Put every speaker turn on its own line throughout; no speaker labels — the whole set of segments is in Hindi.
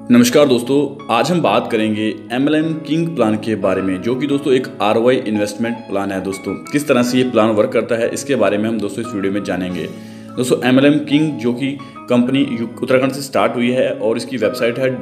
नमस्कार दोस्तों, आज हम बात करेंगे MLM किंग प्लान के बारे में, जो कि दोस्तों एक ROI इन्वेस्टमेंट प्लान है। दोस्तों किस तरह से ये प्लान वर्क करता है इसके बारे में हम दोस्तों इस वीडियो में जानेंगे। दोस्तों MLM किंग जो कि कंपनी उत्तराखंड से स्टार्ट हुई है और इसकी वेबसाइट है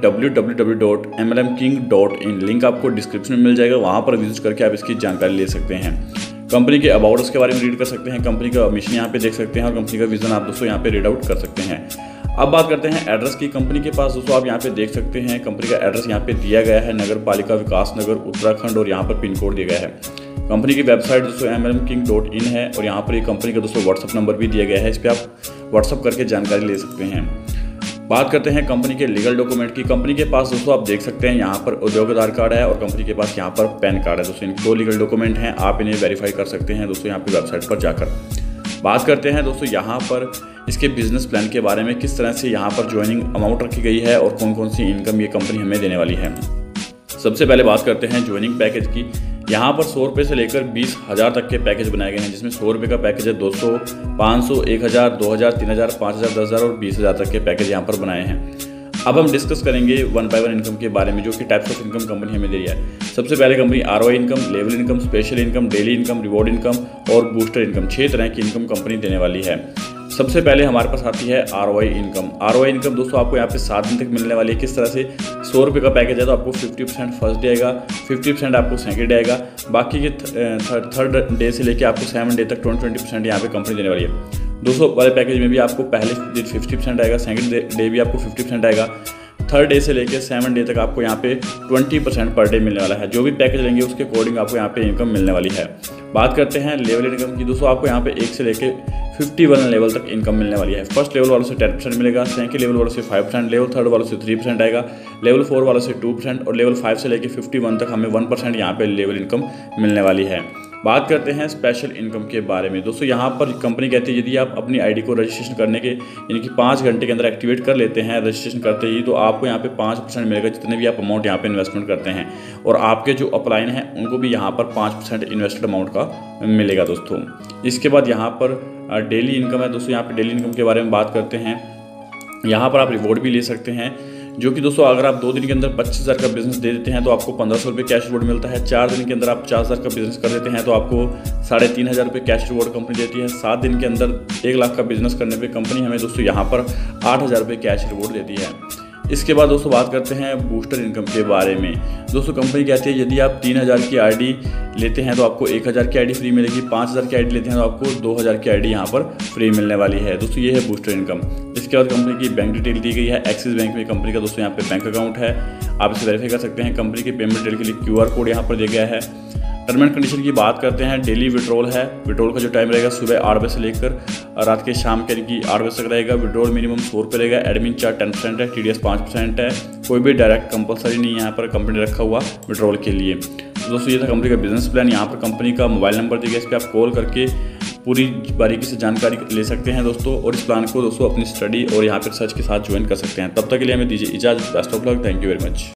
www.mlmking.in। लिंक आपको डिस्क्रिप्शन में मिल जाएगा, वहाँ पर विजिट करके आप इसकी जानकारी ले सकते हैं। कंपनी के अबाउट उसके बारे में रीड कर सकते हैं, कंपनी का मिशन यहाँ पे देख सकते हैं और कंपनी का विजन आप दोस्तों यहाँ पे रीड आउट कर सकते हैं। अब बात करते हैं एड्रेस की। कंपनी के पास दोस्तों आप यहाँ पे देख सकते हैं कंपनी का एड्रेस यहाँ पे दिया गया है, नगर पालिका विकास नगर उत्तराखंड, और यहाँ पर पिन कोड दिया गया है। कंपनी की वेबसाइट दोस्तों mlmking.in है और यहाँ पर ये कंपनी का दोस्तों व्हाट्सअप नंबर भी दिया गया है, इस पर आप व्हाट्सअप करके जानकारी ले सकते हैं। बात करते हैं कंपनी के लीगल डॉक्यूमेंट की। कंपनी के पास दोस्तों आप देख सकते हैं यहाँ पर उद्योग आधार कार्ड है और कंपनी के पास यहाँ पर पैन कार्ड है। दोस्तों इन दो लीगल डॉक्यूमेंट हैं, आप इन्हें वेरीफाई कर सकते हैं दोस्तों यहाँ पे वेबसाइट पर जाकर। बात करते हैं दोस्तों यहाँ पर इसके बिजनेस प्लान के बारे में, किस तरह से यहाँ पर ज्वाइनिंग अमाउंट रखी गई है और कौन कौन सी इनकम ये कंपनी हमें देने वाली है। सबसे पहले बात करते हैं ज्वाइनिंग पैकेज की। यहाँ पर 100 रुपये से लेकर 20,000 तक के पैकेज बनाए गए हैं, जिसमें 100 रुपये का पैकेज है, 200, 500, 1000, 2000, 3000, 5000, 10,000 और 20,000 तक के पैकेज यहाँ पर बनाए हैं। अब हम डिस्कस करेंगे वन बाय वन इनकम के बारे में, जो कि टाइप्स ऑफ इनकम कंपनी हमें दे रही है। सबसे पहले company ROI income, level income, special income, daily income, reward income और बूस्टर इनकम, 6 तरह की इनकम कंपनी देने वाली है। सबसे पहले हमारे पास आती है ROI इनकम। ROI इनकम दोस्तों आपको यहाँ पे 7 दिन तक मिलने वाली है। किस तरह से 100 रुपये का पैकेज है तो आपको 50% फर्स्ट डे आएगा, 50% आपको सेकंड डे आएगा, बाकी के थर्ड डे से लेकर आपको 7 डे तक 20% यहाँ पे कंपनी देने वाली है। 200 वाले पैकेज में भी आपको पहले दिन 50% आएगा, सेकंड डे भी आपको 50% आएगा, थर्ड डे से लेकर 7 डे तक आपको यहाँ पे 20% पर डे मिलने वाला है। जो भी पैकेज लेंगे उसके अकॉर्डिंग आपको यहाँ पे इनकम मिलने वाली है। बात करते हैं लेवल इनकम की। दोस्तों आपको यहाँ पे 1 से लेकर 51 लेवल तक इनकम मिलने वाली है। फर्स्ट लेवल वालों से 10% मिलेगा, सेकंड लेवल वालों से 5%, लेवल थर्ड वालों से 3% आएगा, लेवल 4 वालों से 2% और लेवल 5 से लेकर 51 तक हमें 1% यहाँ पे लेवल इनकम मिलने वाली है। बात करते हैं स्पेशल इनकम के बारे में। दोस्तों यहाँ पर कंपनी कहती है यदि आप अपनी आईडी को रजिस्ट्रेशन करने के यानी कि 5 घंटे के अंदर एक्टिवेट कर लेते हैं रजिस्ट्रेशन करते ही, तो आपको यहाँ पे 5% मिलेगा जितने भी आप अमाउंट यहाँ पे इन्वेस्टमेंट करते हैं, और आपके जो अपलाइन हैं उनको भी यहाँ पर 5% इन्वेस्टेड अमाउंट का मिलेगा दोस्तों। इसके बाद यहाँ पर डेली इनकम है। दोस्तों यहाँ पर डेली इनकम के बारे में बात करते हैं। यहाँ पर आप रिवॉर्ड भी ले सकते हैं, जो कि दोस्तों अगर आप 2 दिन के अंदर 25,000 का बिजनेस दे देते हैं तो आपको 1500 रुपये कैश रिवॉर्ड मिलता है। 4 दिन के अंदर आप 50,000 का बिजनेस कर देते हैं तो आपको 3,500 रुपये कैश रिवॉर्ड कंपनी देती है। 7 दिन के अंदर 1 लाख का बिजनेस करने पे कंपनी हमें दोस्तों यहाँ पर 8,000 रुपये कैश रिवॉर्ड देती है। इसके बाद दोस्तों बात करते हैं बूस्टर इनकम के बारे में। दोस्तों कंपनी कहती है यदि आप 3,000 की आईडी लेते हैं तो आपको 1,000 की आईडी फ्री मिलेगी, 5,000 की आईडी लेते हैं तो आपको 2,000 की आईडी यहाँ पर फ्री मिलने वाली है। दोस्तों ये है बूस्टर इनकम। इसके बाद कंपनी की बैंक डिटेल दी गई है। एक्सिस बैंक में कंपनी का दोस्तों यहाँ पे बैंक अकाउंट है, आप इसे वेरीफाई कर सकते हैं। कंपनी की पेमेंट डिटेल के लिए QR कोड यहाँ पर दिया गया है। टर्म एंड कंडीशन की बात करते हैं। डेली विड्रॉल है। विड्रॉल का जो टाइम रहेगा सुबह 8 बजे से लेकर रात के शाम के 8 बजे तक रहेगा। विड्रॉल मिनिमम 100 रुपये रहेगा। एडमिन चार्ज 10% है, TDS 5% है। कोई भी डायरेक्ट कंपलसरी नहीं है यहाँ पर कंपनी रखा हुआ विड्रॉल के लिए। तो दोस्तों ये था कंपनी का बिजनेस प्लान। यहाँ पर कंपनी का मोबाइल नंबर दिया गया, इस पर आप कॉल करके पूरी बारीकी से जानकारी ले सकते हैं दोस्तों, और इस प्लान को दोस्तों अपनी स्टडी और यहाँ पर रिसर्च के साथ ज्वाइन कर सकते हैं। तब तक के लिए हमें दीजिए इजाज़त। Best of luck. Thank you very much.